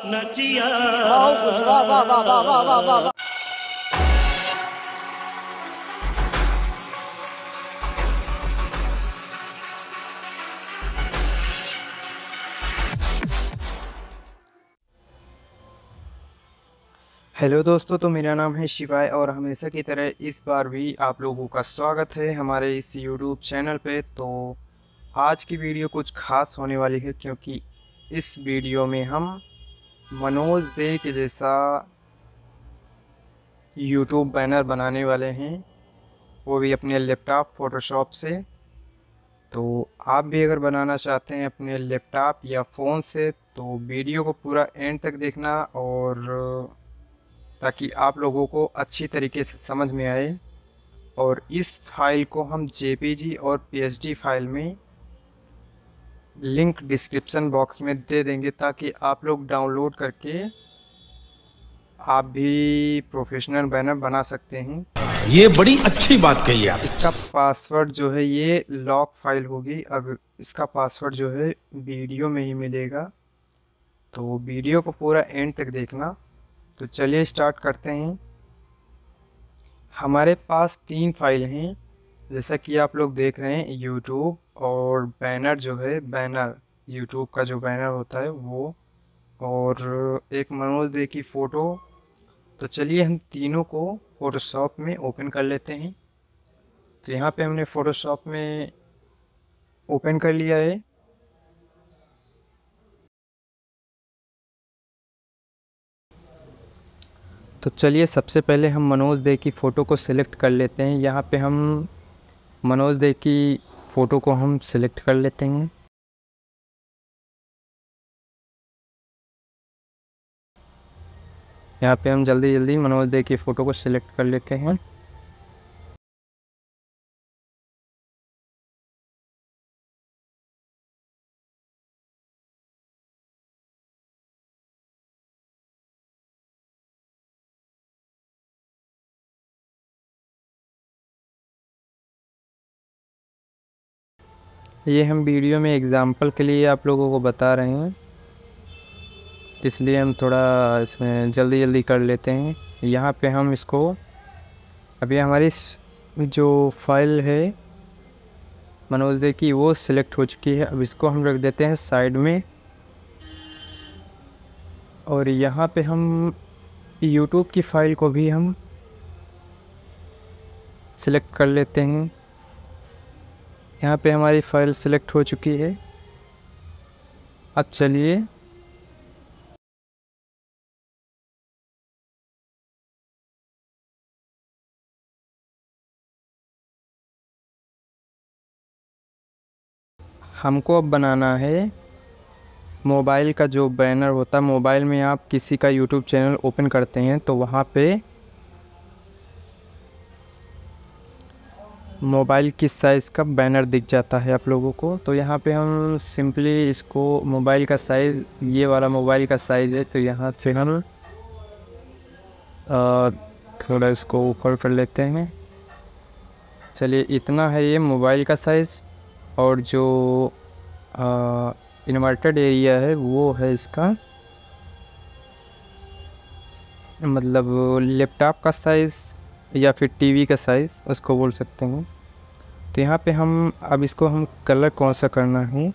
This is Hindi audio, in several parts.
नचिया। वाह वाह वाह वाह वाह वाह वाह। हेलो दोस्तों, तो मेरा नाम है शिवाय और हमेशा की तरह इस बार भी आप लोगों का स्वागत है हमारे इस यूट्यूब चैनल पे। तो आज की वीडियो कुछ खास होने वाली है क्योंकि इस वीडियो में हम मनोज दे के जैसा यूट्यूब बैनर बनाने वाले हैं, वो भी अपने लैपटॉप फोटोशॉप से। तो आप भी अगर बनाना चाहते हैं अपने लैपटॉप या फ़ोन से तो वीडियो को पूरा एंड तक देखना, और ताकि आप लोगों को अच्छी तरीके से समझ में आए। और इस फाइल को हम जेपीजी और पीएचडी फाइल में लिंक डिस्क्रिप्शन बॉक्स में दे देंगे, ताकि आप लोग डाउनलोड करके आप भी प्रोफेशनल बैनर बना सकते हैं। ये बड़ी अच्छी बात कही आप। इसका पासवर्ड जो है ये लॉक फाइल होगी। अब इसका पासवर्ड जो है वीडियो में ही मिलेगा, तो वीडियो को पूरा एंड तक देखना। तो चलिए स्टार्ट करते हैं। हमारे पास 3 फाइल हैं, जैसा कि आप लोग देख रहे हैं, यूट्यूब और बैनर जो है, बैनर यूट्यूब का जो बैनर होता है वो, और एक मनोज दे की फ़ोटो। तो चलिए हम तीनों को फ़ोटोशॉप में ओपन कर लेते हैं। तो यहाँ पे हमने फ़ोटोशॉप में ओपन कर लिया है। तो चलिए सबसे पहले हम मनोज दे की फ़ोटो को सिलेक्ट कर लेते हैं। यहाँ पे हम मनोज दे की फ़ोटो को हम सिलेक्ट कर लेते हैं। यहाँ पे हम जल्दी जल्दी मनोज दे की फ़ोटो को सिलेक्ट कर लेते हैं। ये हम वीडियो में एग्जांपल के लिए आप लोगों को बता रहे हैं, इसलिए हम थोड़ा इसमें जल्दी जल्दी कर लेते हैं। यहाँ पे हम इसको, अभी हमारी जो फाइल है मनोज दे की वो सिलेक्ट हो चुकी है। अब इसको हम रख देते हैं साइड में, और यहाँ पे हम यूट्यूब की फ़ाइल को भी हम सिलेक्ट कर लेते हैं। यहाँ पे हमारी फ़ाइल सिलेक्ट हो चुकी है। अब चलिए हमको अब बनाना है मोबाइल का जो बैनर होता है। मोबाइल में आप किसी का यूट्यूब चैनल ओपन करते हैं तो वहाँ पे मोबाइल किस साइज़ का बैनर दिख जाता है आप लोगों को। तो यहाँ पे हम सिंपली इसको, मोबाइल का साइज़, ये वाला मोबाइल का साइज़ है, तो यहाँ से हम थोड़ा इसको ऊपर कर लेते हैं। चलिए इतना है ये मोबाइल का साइज़, और जो इन्वर्टेड एरिया है वो है इसका, मतलब लैपटॉप का साइज़ या फिर टीवी का साइज़ उसको बोल सकते हैं। तो यहाँ पे हम अब इसको हम कलर कौन सा करना है,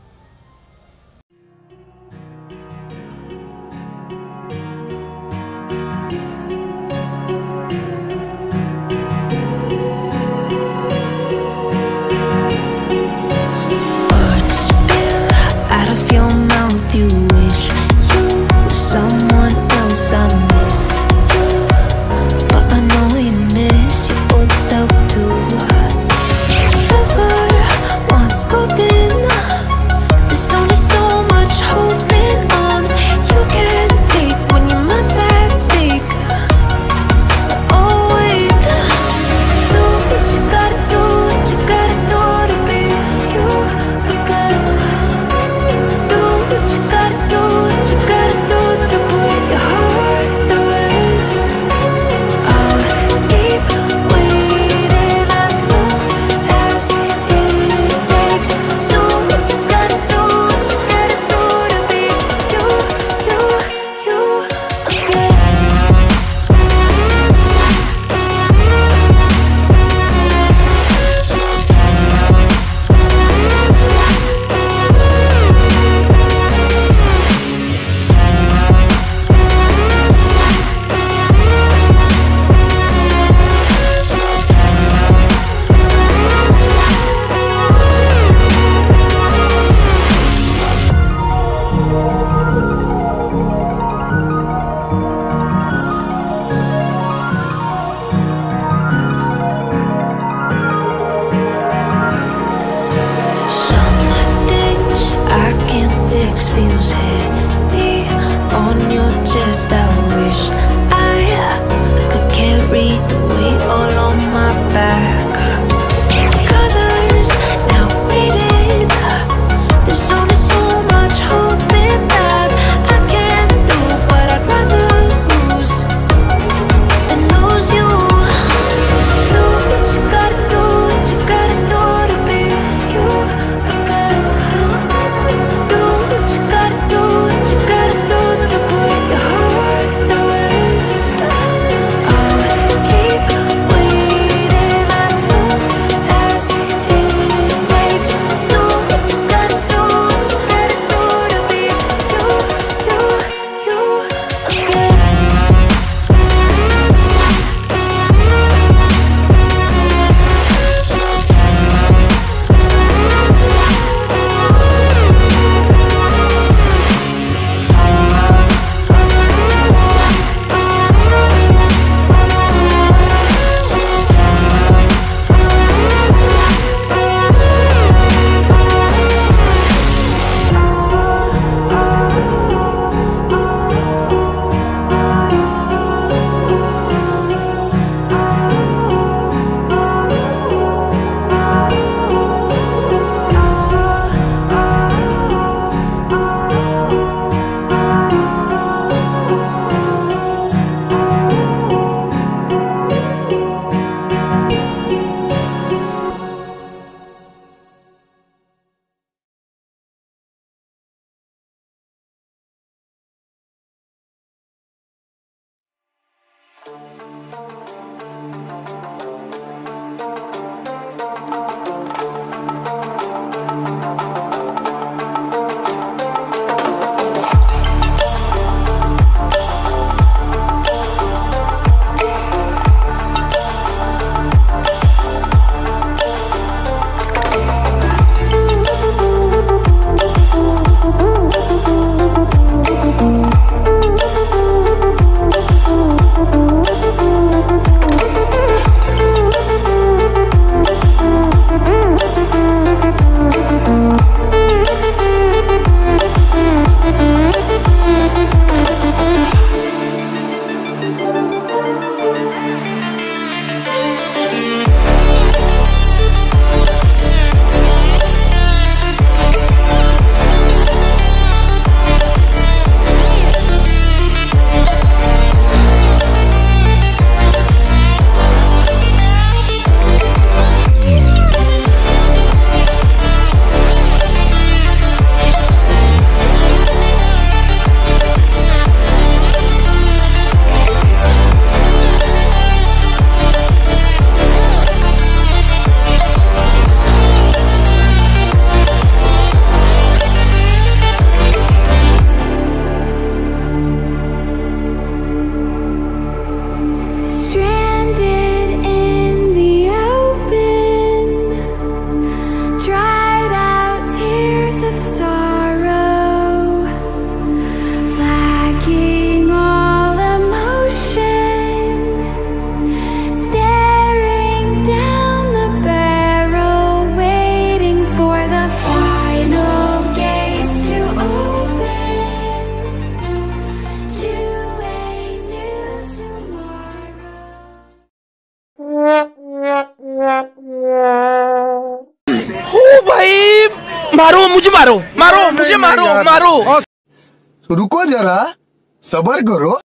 मारो मुझे, मारो मारो मुझे, मारो मारो। रुको जरा, सबर करो।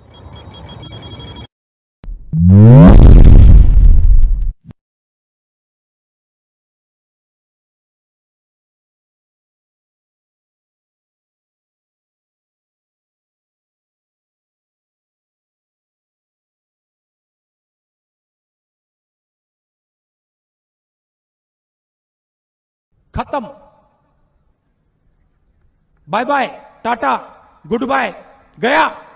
खत्म। Bye bye, tata, goodbye, गया।